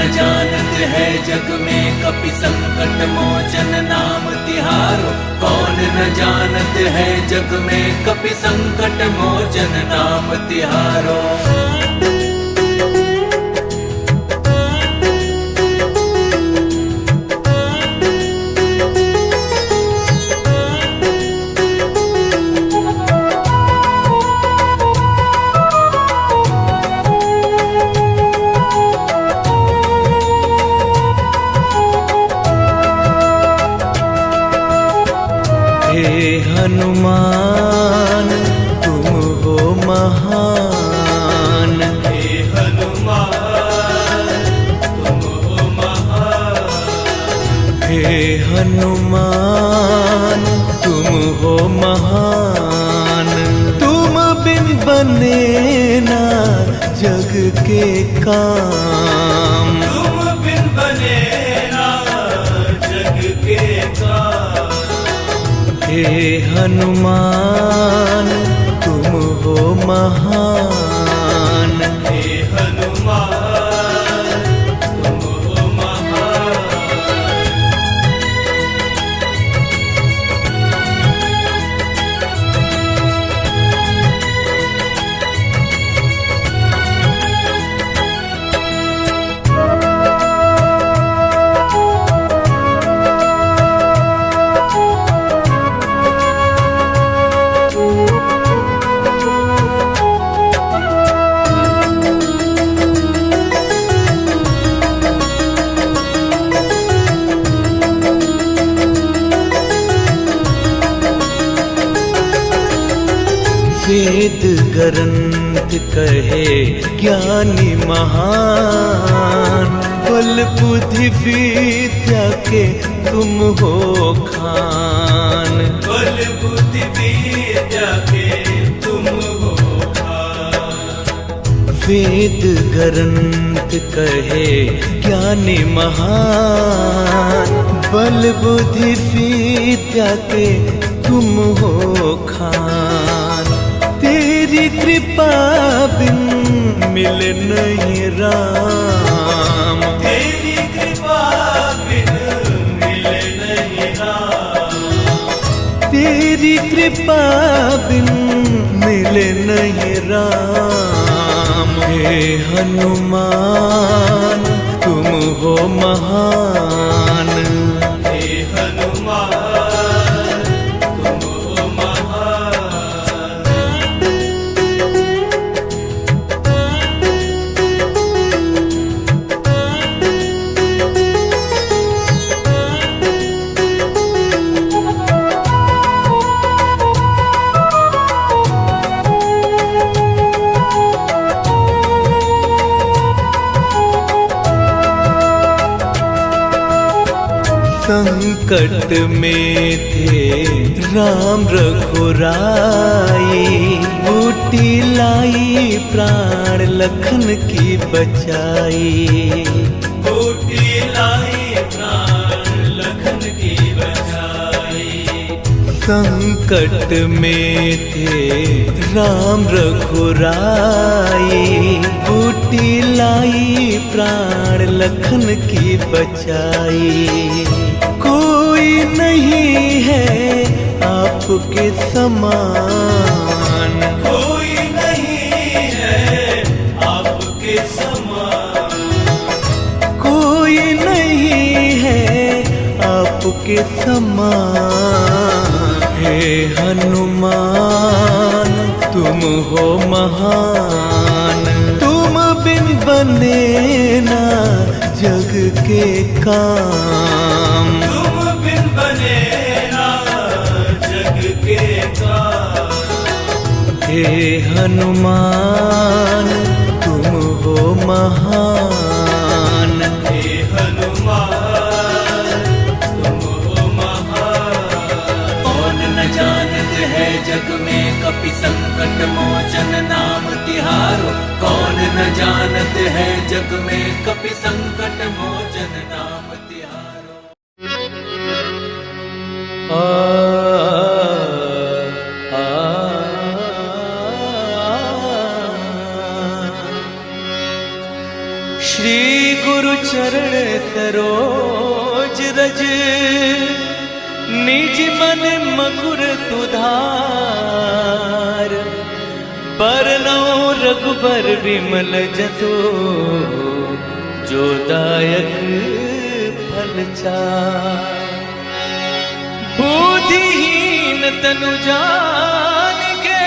जानत है जग में कपि संकट मोचन नाम तिहारो। कौन न जानत है जग में कपि संकट मोचन नाम तिहारो। हे हनुमान तुम हो महान। हे हनुमान तुम हो महान। हे हनुमान तुम हो महान। तुम बिन बने ना जग के काम। तुम बिन बने ना जग के काम। हे हनुमान तुम हो महान। हे हनुमान तुम हो महान। वेद ग्रंथ कहे ज्ञानी महान। बल बुद्धि विद्या के तुम हो खान। बल बुद्धि विद्या के तुम हो खान। वेद ग्रंथ कहे ज्ञानी महान। बल बुद्धि विद्या के तुम हो खान। तेरी कृपा बिन मिले नहीं राम। तेरी कृपा बिन मिले नहीं राम। तेरी कृपा बिन मिले नहीं राम। हे हनुमान तुम हो महान। हे हनुमान तुम हो महान। संकट में थे राम रघुराई। बूटी लाई प्राण लखन की बचाई। बूटी लाई प्राण लखन की बचाई। संकट में थे राम रघुराई। बूटी लाई प्राण लखन की बचाई। कोई नहीं है आपके समान। कोई नहीं है आपके समान। कोई नहीं है आपके समान। हे हनुमान तुम हो महान। तुम बिन बने ना जग के काम। तुम बिन बने ना जग के काम। हे हनुमान तुम हो महान। हे हनुमान तुम हो महान। कौन न जानत है जग में कपि संकट मोचन नाम तिहारो। कौन न जानत है जग में कपि संकट मोचन नाम तिहारो। श्री गुरु चरण सरोज रज, निज मन मकुर सुधार। बरनौ रघुबर विमल जसो, जो दायक फल चार। बुद्धिहीन तनु जानिके,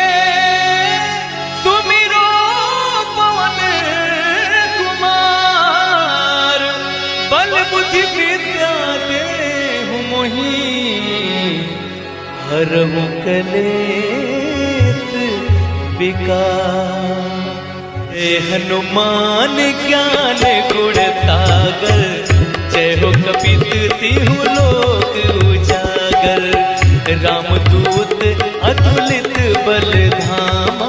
सुमिरो पवन कुमार। बल बुद्धि विद्या देहु मोहि, हरहु कलेस विकार। हे हनुमान ज्ञान गुण सागर, जय हो कपीस तिहु लोक उजागर। रामदूत अतुलित बल धामा,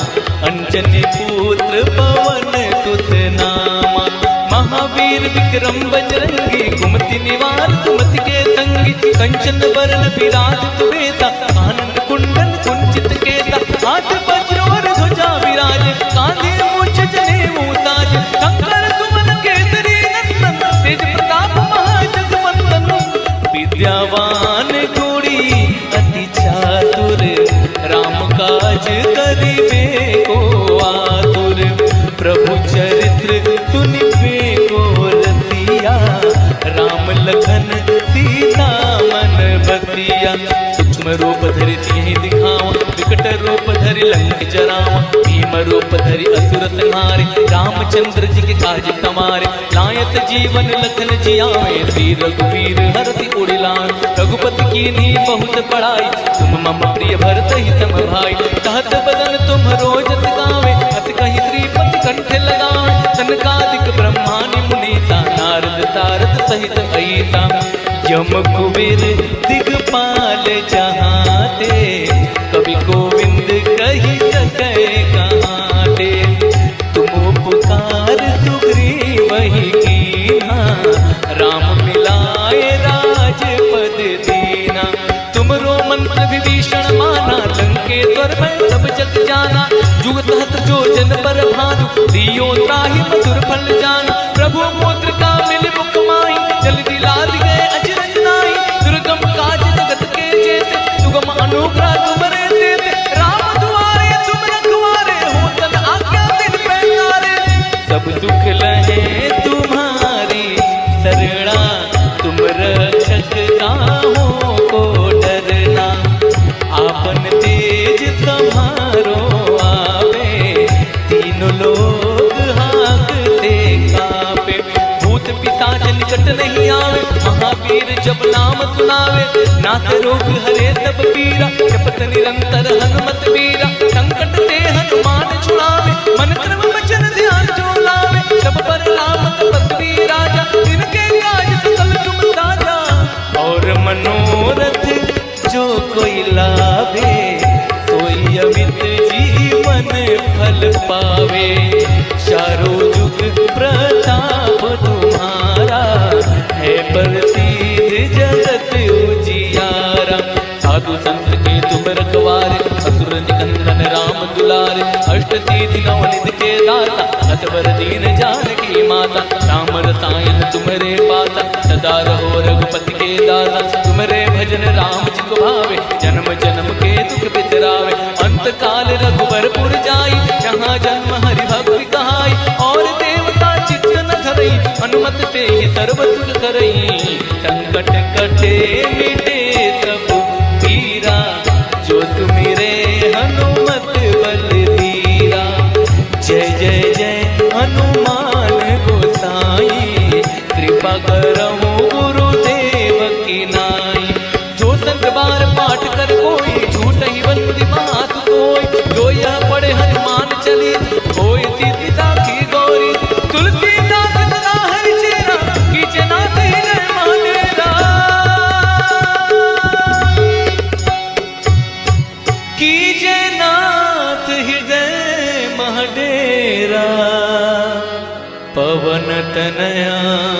अंजनी पुत्र पवन सुत नामा। महावीर विक्रम बजरंगी, कुमति निवार सुमति के संगी। कंचन बरन विराज सुबेसा, आनंद कुंडल कुंचित केसा। हाथ वज्र और ध्वजा विराज, कांधे मूछ जनेऊ साज। शंकर सुमन केसरी नंदन, तेज प्रताप महाजगवंदन। विद्यावान गुणी अति चातुर, राम काज करिबे को आतुर। प्रभु चरित्र सुनिबे को रसिया, राम लखन सीता मन बसिया। सूक्ष्म रूप धरि सिंहि दिखावा, विकट रूप धरि लंक जरावा। भीम रूप धरि असुर संहारे, रामचंद्र जी के काज समारे। लायत जीवन लखन जियावे, श्री रघुवीर हरषि उर लाए। रघुपति कीन्ही बहुत बड़ाई, तुम मम प्रिय भरत ही सम भाई। कहत बदन तुम रोजस गावे, अस कहि श्रीपति कंठ लगावे। सनकादिक ब्रह्मानि मुनीसा, नारद सारद सहित अहिसा। यम कुबेर दिगपाल जहाँ ते, कवि गोविंद कहि सकै कहाँ ते। तुम उपकार सुग्रीवहि कीन्हा, राम मिलाए राजपद दीना। तुमरो मंत्र विभीषण माना, लंकेश्वर में सब जग जाना। जुग सहस्त्र जो जन पर भानु, दियो त्राहि मधुर फल जाना। प्रभु मुद्रिका मिल मुख माहि, जल्दी लाद गए अचरज नाहि। दुर्गम काज जगत के जेते, सुगम अनुग्रह तुमरे देते। राम दुआरे तुम रखवारे, हो तन आज्ञा बिन पैसारे। सब दुख लहे तुम्हारी शरणा, तुम रक्षक काहू को डरना। आपन तेज तुम्हारो आवे, तीनों लोग हांकते कांपे। भूत पिशाच निकट नहीं आवे, महावीर जब नाम सुनावे। नाथ रोग हरे सब पीरा, जपत निरंतर हनुमत वीरा। संकट ते हनुमान छुड़ावे, मन क्रम वचन ध्यान जो लावे। सब पर राम तपस्वी राजा, तिनके काज सकल तुम साजा। और मनोरथ जो कोई लावे, सोई अमित जीवन फल पावे। चारों जुग प्रताप तुम्हारा, है प्रसिद्ध जगत उजियारा। साधु संत के तुम रखवारे, असुर निकंदन राम दुलारे। अष्ट सिद्धि नव निधि के दाता, असवर दीन जानकी माता। राम रसायन तुमरे पासा, सदा रहो रघुपति के दासा। तुमरे भजन राम जी को भावे, जन्म जन्म के दुख बिसरावे। अंत काल रघुबरपुर जाई, जहाँ जन्म हरि भक्ति कहाई। और देवता चित्त न धरई, हनुमत से ही सर्व सुख करई। संकट कटे मिटे सब पीरा, जो तुमिरे हनुमत बलबीरा। जय जय जय हनुमान गोसाई, कृपा करहु गुरुदेव की नाई। जो संत बार पाठ कर कोई, झूठ ही बंदी मात कोई। जो यह पढ़े हनुमान चालीसा, होय सिद्धि साखी गौरी। तुलसीदास सदा हरि चेरा, कीजे नाथ हृदय महाडेरा। कीजे नाथ हृदय महाडेरा। पवन तनया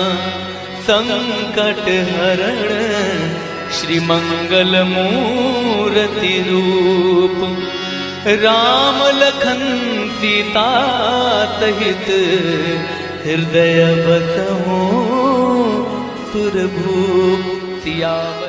संकट हरण, श्री मंगल मूर्ति रूप। राम लखन सीता सहित हृदय बसहु सुरभूप सियावर।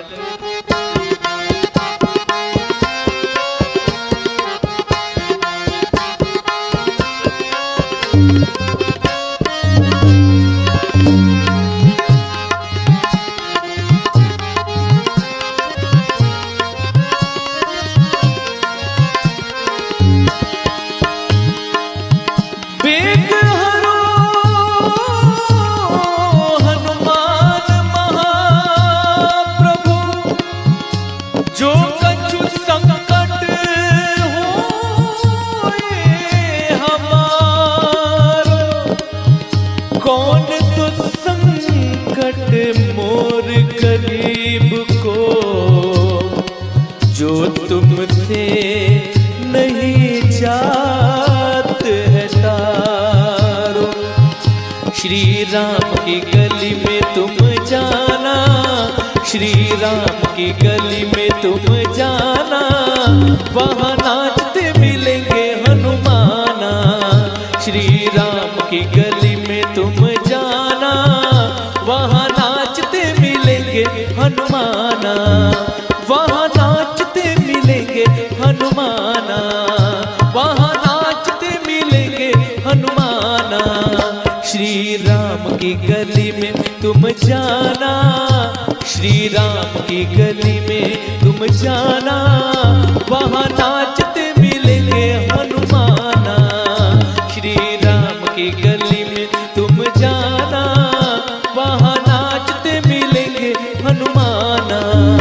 तुमसे नहीं जात है तारो, श्री राम की गली में तुम जाना, श्री राम की गली में तुम जाना, वहाँ नाचते मिलेंगे हनुमाना। श्री राम की गली में तुम जाना, वहाँ नाचते मिलेंगे हनुमाना, वहाँ नाचते मिलेंगे हनुमाना, वहाँ नाचते मिलेंगे हनुमाना। श्री राम की गली में तुम जाना, श्री राम की गली में तुम जाना, वहाँ नाचते मिलेंगे हनुमाना। श्री राम की गली में तुम जाना, वहाँ नाचते मिलेंगे हनुमाना।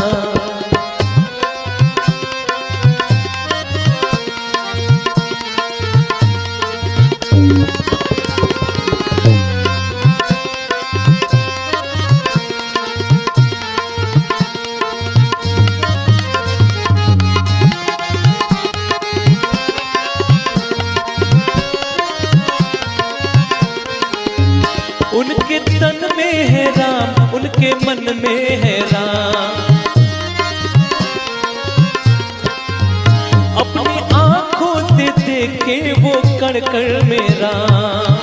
उनके तन में है राम, उनके मन में है राम, अपनी आंखों से देखे वो कण कण में राम।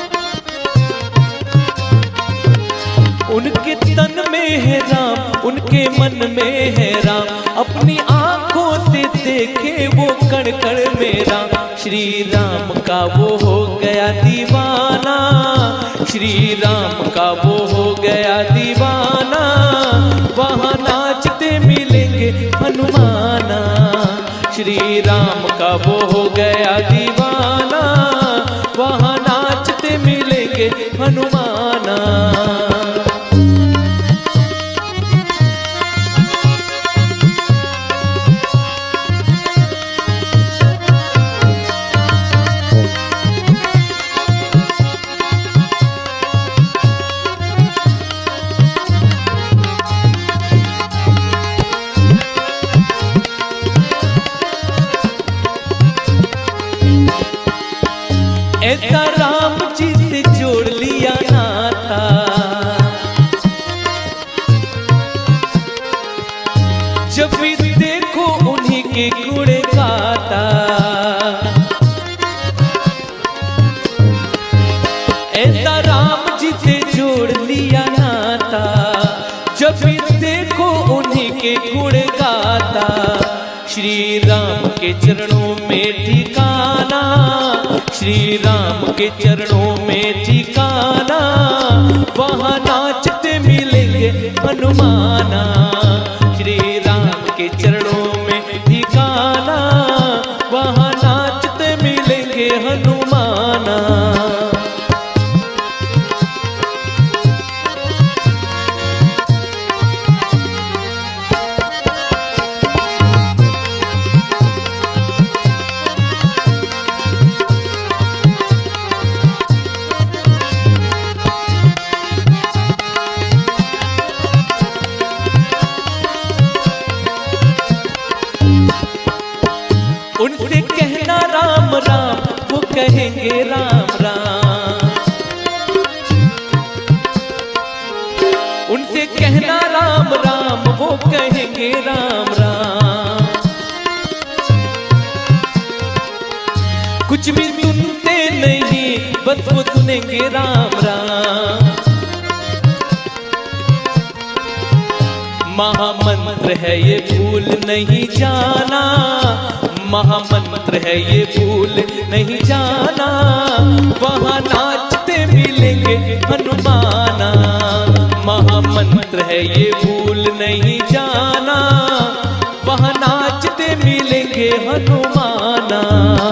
उनके तन में है राम, उनके मन में है राम, अपनी आंखों से देखे वो कण कण में राम। श्री राम का वो हो गया दीवाना, श्री राम का वो हो गया दीवाना, वहाँ नाचते मिलेंगे हनुमाना। श्री राम का वो हो गया दीवाना, वहाँ नाचते मिलेंगे हनुमाना। ऐसा राम जी से जोड़ लिया नाता, जब भी देखो उन्हीं के गुण गाता। ऐसा राम जी से जोड़ लिया नाता, जब भी देखो उन्हीं के गुण गाता। श्री राम के चरणों में ठिकाना, श्री राम के चरणों में ठिकाना, वहाँ नाचते मिलेंगे हनुमाना। श्री राम के चरणों में ठिकाना, वहाँ नाचते मिलेंगे हनुमाना। उनसे कहना राम राम, वो कहेंगे राम राम। उनसे कहना राम राम, वो कहेंगे राम राम। कुछ भी सुनते नहीं बस वो सुनेंगे राम राम। महामंत्र है ये भूल नहीं जाना, महामंत्र है ये भूल नहीं जाना, वहाँ नाचते मिलेंगे हनुमाना। महामंत्र है ये भूल नहीं जाना, वहाँ नाचते मिलेंगे हनुमाना।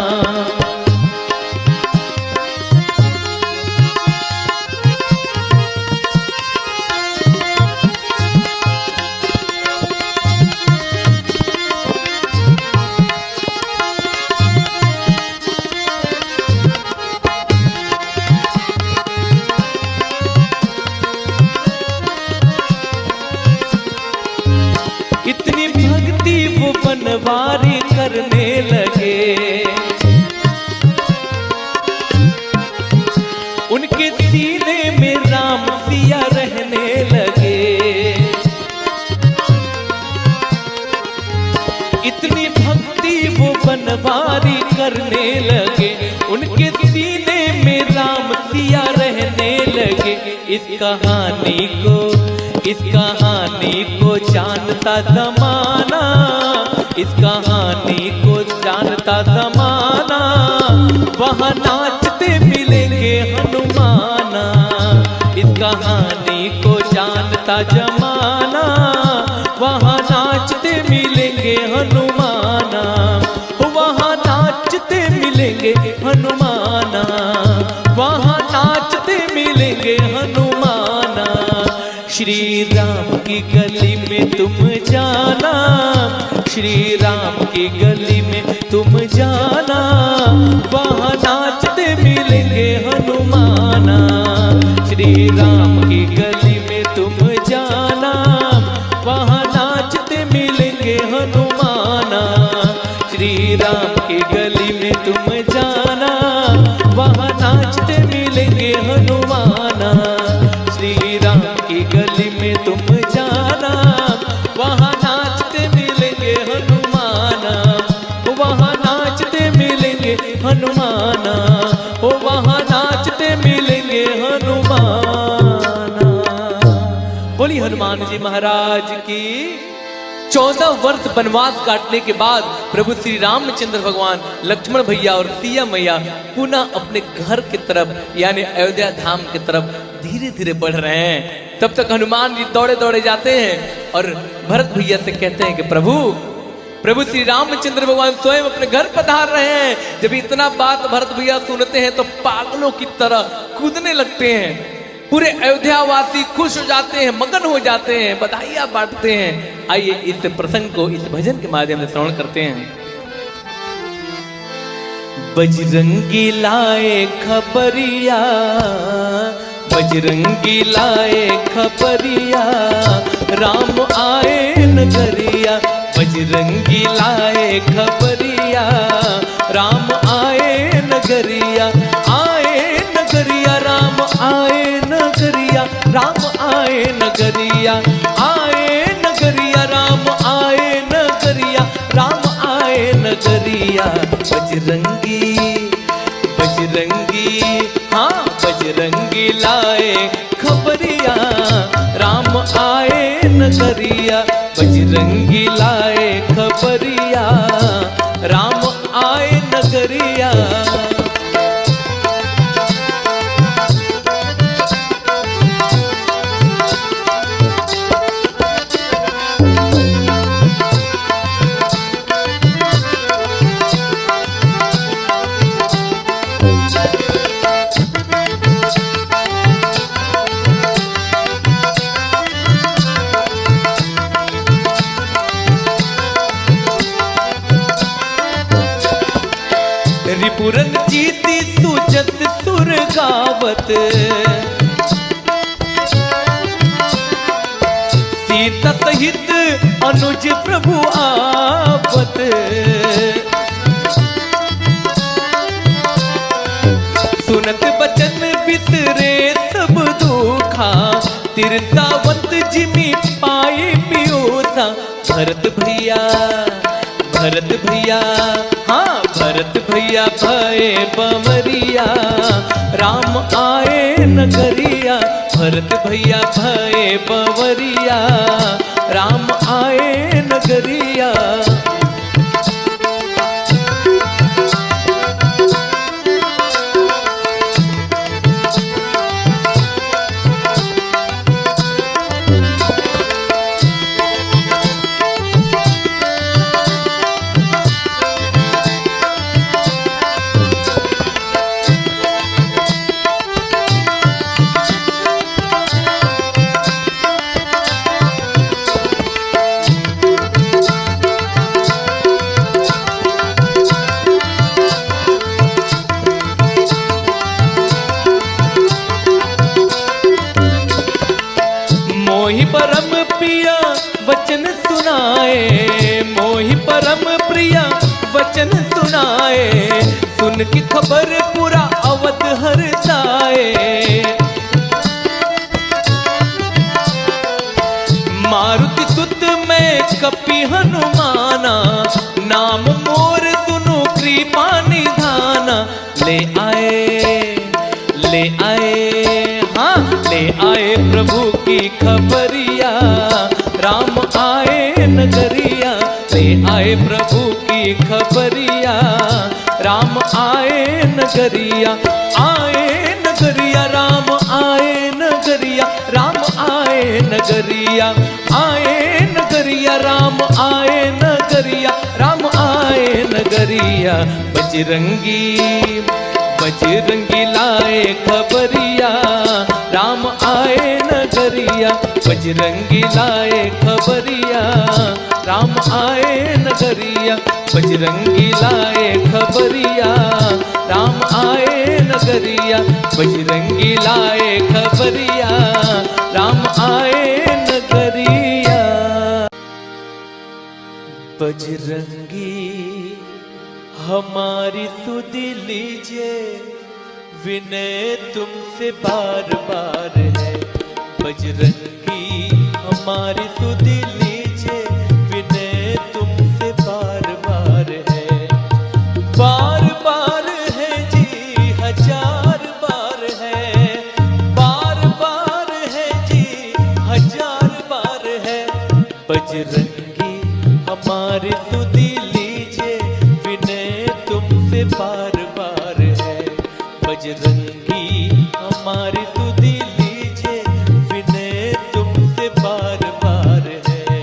इतनी भक्ति वो बनवारी करने लगे, उनके सीने में राम सिया रहने लगे। इतनी भक्ति वो बनवारी करने लगे, उनके सीने में राम सिया रहने लगे। इस कहानी को जानता ज़माना, इस कहानी को जानता ज़माना, वहाँ नाचते मिलेंगे हनुमाना। इस कहानी को जानता ज़माना, वहाँ नाचते मिलेंगे हनुमाना। वहाँ नाचते मिलेंगे हनुमाना, वहाँ नाचते मिलेंगे हनुमाना। श्री राम की गली में तुम जाना, श्री राम की गली में तुम जाना, वहाँ नाचते मिलेंगे हनुमाना। श्री राम की गली में तुम जाना, वहाँ नाचते मिलेंगे हनुमाना। श्री राम की गली में तुम जाना, वहाँ नाचते मिलेंगे हनुमाना। श्री राम की गली में तुम जाना, वहाँ नाचते मिलेंगे हनुमाना। वहाँ नाचते मिलेंगे हनुमाना, ओ वहाँ नाचते मिलेंगे हनुमाना। बोली हनुमान जी महाराज की। 14 वर्ष वनवास काटने के बाद प्रभु श्री रामचंद्र भगवान, लक्ष्मण भैया और सिया मैया पुनः अपने घर की तरफ यानी अयोध्या धाम की तरफ धीरे धीरे बढ़ रहे हैं। तब तक हनुमान जी दौड़े दौड़े जाते हैं और भरत भैया से कहते हैं कि प्रभु श्री रामचंद्र भगवान स्वयं अपने घर पधार रहे हैं। जब इतना बात भरत भैया सुनते हैं तो पागलों की तरह कूदने लगते हैं। पूरे अयोध्या वासी खुश हो जाते हैं, मगन हो जाते हैं, बधाइयां बांटते हैं। आइए इस प्रसंग को इस भजन के माध्यम से श्रवण करते हैं। बजरंगी लाए खबरिया, बजरंगी लाए खबरिया, राम आए नगरिया। बजरंगी लाए खबरिया, राम आए नगरिया। आए नगरिया राम आए नगरिया, राम आए नगरिया। आए नगरिया राम आए नगरिया, राम आए नगरिया। बजरंगी बजरंगी हाँ बजरंगी लाए खबरिया, राम आए नगरिया। बजरंगी लाए खबरिया, राम आए नगरिया। रिपुरन जीती सुजत सुर गावत, सीता सहित अनुज प्रभु आवत। सुनत बचन बिसरे सब दुखा, तिरसावंत जिमी पाए पियोसा। भरत भैया हाँ भरत भरत भैया भये बमरिया, राम आए नगरिया। भरत भैया भये बमरिया, राम आए नगरिया। मोहि परम प्रिया वचन सुनाए, मोहि परम प्रिया वचन सुनाए। सुन की खबर पूरा अवध हर्षाए। मारुति सुत में कपि हनुमाना, नाम मोर सुनु कृपा निधाना। ले आए हाँ ले आए प्रभु की खबरिया, राम आए नगरिया। ले आए प्रभु की खबरिया, राम आए नगरिया। आए नगरिया राम आए नगरिया, राम आए नगरिया। आए नगरिया राम आए नगरिया, राम आए नगरिया। बजरंगी बजरंगी लाए खबरिया, राम आए नगरिया। बजरंगी लाए खबरिया, राम आए नगरिया। बजरंगी लाए खबरिया, राम आए नगरिया। बजरंगी लाए खबरिया, राम आए नगरिया। बजरंगी हमारी सुध लीजिए, विनय तुमसे बार बार है। बजरंगी हमारी सुध लीजिए, विनय तुमसे बार बार है। बार बार है जी हजार बार है, बार बार है जी हजार बार है। बजरंगी हमारी सुध बार बार है। बजरंगी हमारी सुध लीजिए, विनय तुमसे बार बार है।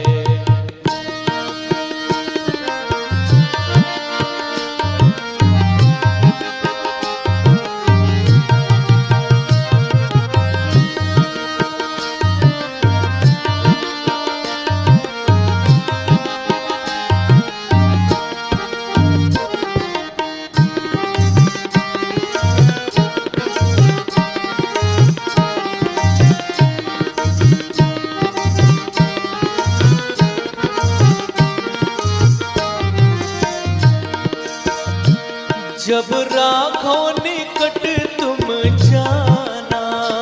जब राखो निकट तुम जाना,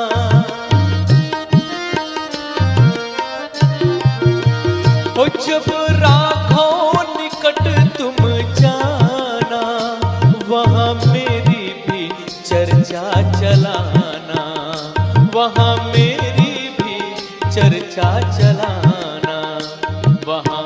ओ जब राखो निकट तुम जाना, वहाँ मेरी भी चर्चा चलाना, वहाँ मेरी भी चर्चा चलाना। वहाँ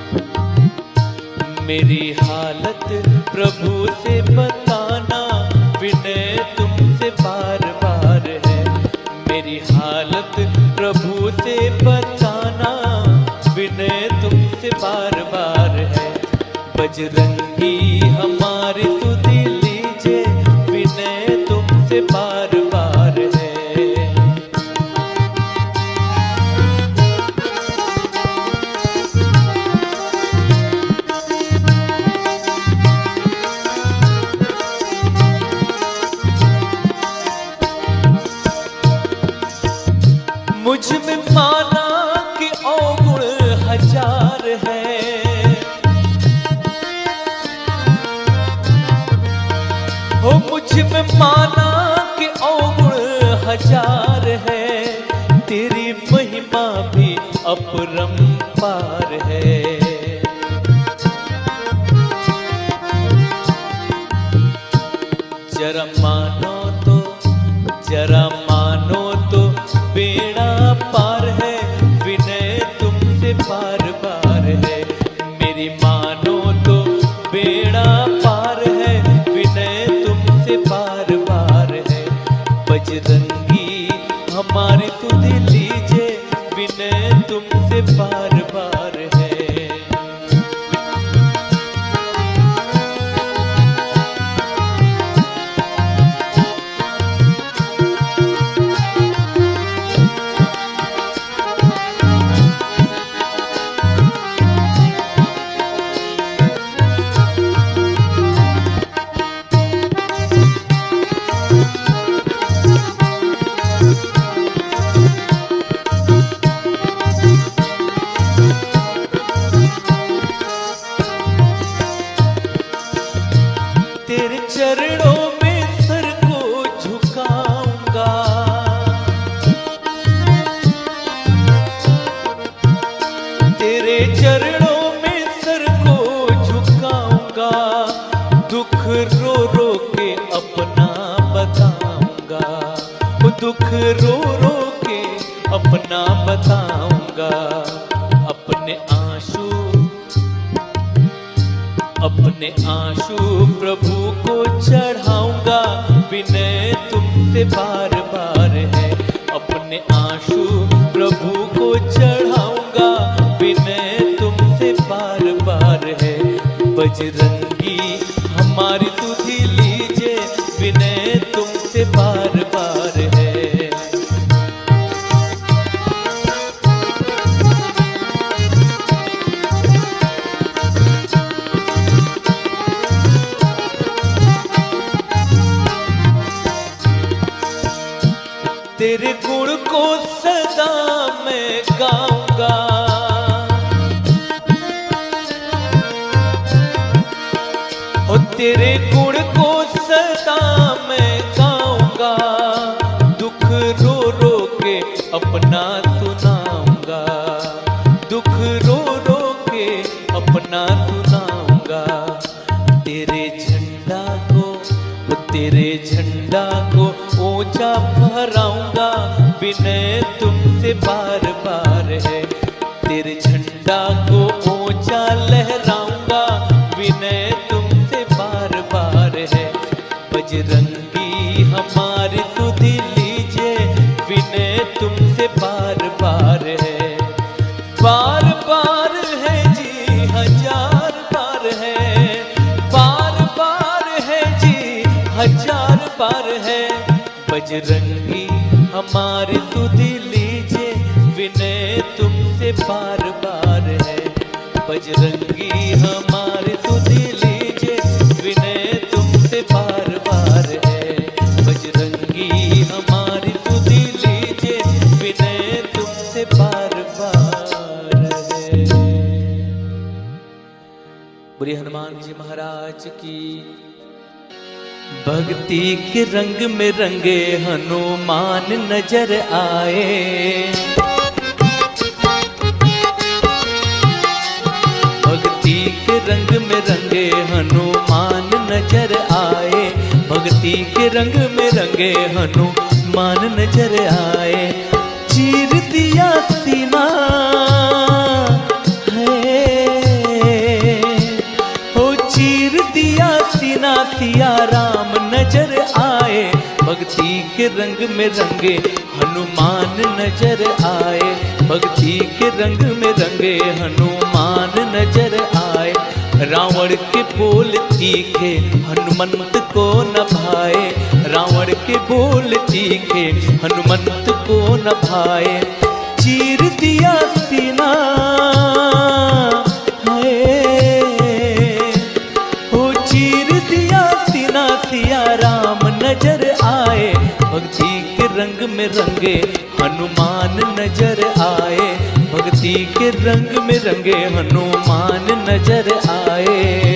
मेरी हालत प्रभु से बताना, विनय तुमसे बार बार है। मेरी हालत प्रभु से बताना, विनय तुमसे बार बार है। बजरंगी हमारी सुध लीजिए, विनय तुमसे बार बार है। मुझ में माना कि अवगुण हजार है, हो मुझ में माना कि अवगुण हजार है। तेरी महिमा भी अपरंपार है। बजरंगी हमारी सुध लीजिए, विनय तुमसे बार बार है। तेरे चरणों में सर को झुकाऊंगा, तेरे चरणों में सर को झुकाऊंगा, दुख रो रो के अपना बताऊंगा, वो दुख रो रो के अपना बताऊंगा। अपने आंसू प्रभु को चढ़ाऊंगा, विनय तुमसे बार बार है। अपने आंसू प्रभु को चढ़ाऊंगा, विनय तुमसे बार बार है। बजरंगी हमारी सुध लीजिए, विनय तुमसे बार बार है। तेरे गुण को सदा मैं गाऊंगा, और तेरे गुण को सदा मैं गाऊंगा, दुख रो रो के अपना सुनाऊंगा, दुख रो रो के अपना सुनाऊंगा। तेरे झंडा को ऊंचा फहराऊंगा, विनय तुमसे बार बार है। तेरे झंडा को ऊंचा लहराऊंगा, विनय तुमसे बार बार है। बजरंगी हमारी सुध लीजिए, विनय तुमसे बार बार है। बार बार है जी, हजार बार है, बार बार है जी, हजार बार है। बजरंगी हमारी सुध लीजिए, विनय तुमसे बार बार है। बजरंगी हमारी सुध लीजिए, विनय तुमसे बार बार है। बजरंगी हमारी सुध लीजिए, विनय तुमसे बार बार है। बोलिए हनुमान जी महाराज की। भक्ति के रंग में रंगे हनुमान नजर आए, भक्ति के रंग में रंगे हनुमान नजर आए, भक्ति के रंग में रंगे हनुमान नजर आए। चीर दिया सीना चीर दिया सीना, सिया राम नजर आए। भक्ति के रंग में रंगे हनुमान नजर आए, भक्ति के रंग में रंगे हनुमान नजर आए। रावण के बोल तीखे हनुमंत को न भाए, रावण के बोल तीखे हनुमंत को न भाए। चीर दिया सीना सिया राम नजर आए। भक्ति के रंग में रंगे हनुमान नजर आए, भक्ति के रंग में रंगे हनुमान नजर आए।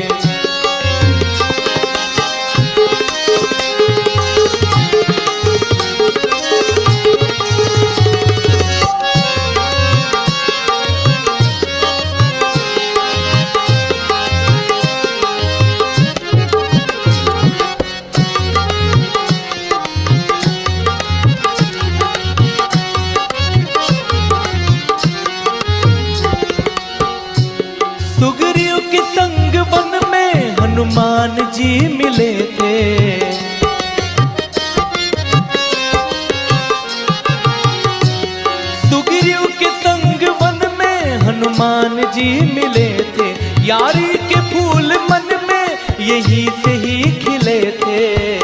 सुग्रीव के संग वन में हनुमान जी मिले थे, जी मिले थे, यारी के फूल मन में यहीं से ही खिले थे।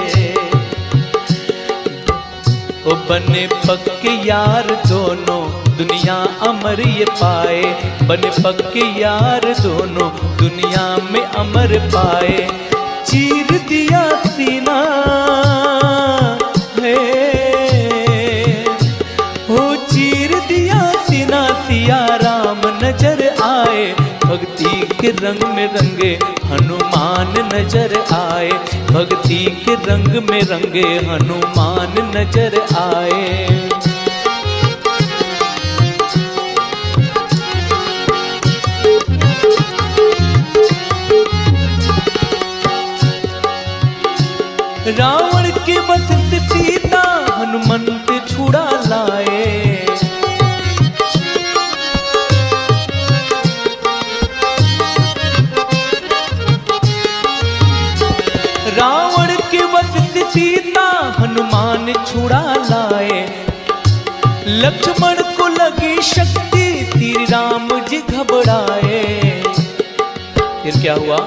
ओ बने पक्के यार दोनों दुनिया अमर ये पाए, बने पक्के यार दोनों दुनिया में अमर पाए। चीर दिया सीना है, हो चीर दिया सीना, सिया राम नजर आए। भक्ति के रंग में रंगे हनुमान नजर आए, भक्ति के रंग में रंगे हनुमान नजर आए। रावण के वश से सीता हनुमंत छुड़ा लाए, रावण के वश से सीता हनुमान छुड़ा लाए। लक्ष्मण को लगी शक्ति श्री राम जी घबराए। फिर क्या हुआ?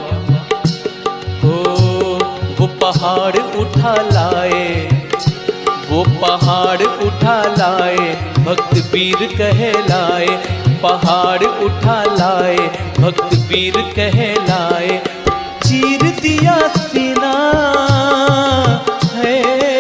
वो पहाड़ उठा लाए, वो पहाड़ उठा लाए, भक्त वीर कहलाए। पहाड़ उठा लाए, भक्त वीर कहलाए। चीर दिया सीना है,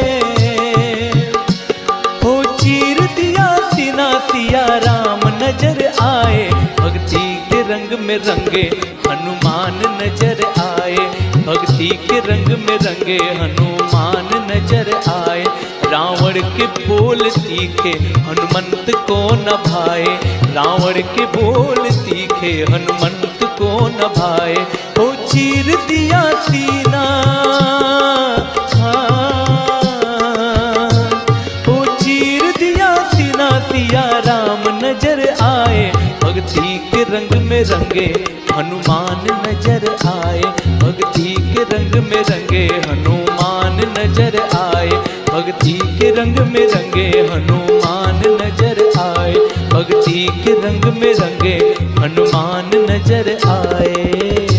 हो चीर दिया सीना, सिया राम नजर आए। भक्ति के रंग में रंगे हनुमान नजर आए, भक्ति के रंग में रंगे हनुमान नजर आए। रावण के बोल तीखे हनुमंत को न भाए, रावण के बोल तीखे हनुमंत को न भाए। ओ चीर दिया सीना, ओ चीर दिया सीना, सिया राम नजर आए। भक्ति के रंग में रंगे हनुमान नजर आए, भक्ति के रंग में रंगे हनुमान नजर आए। भक्ति के रंग में रंगे हनुमान नजर आए, भक्ति के रंग में रंगे हनुमान नजर आए।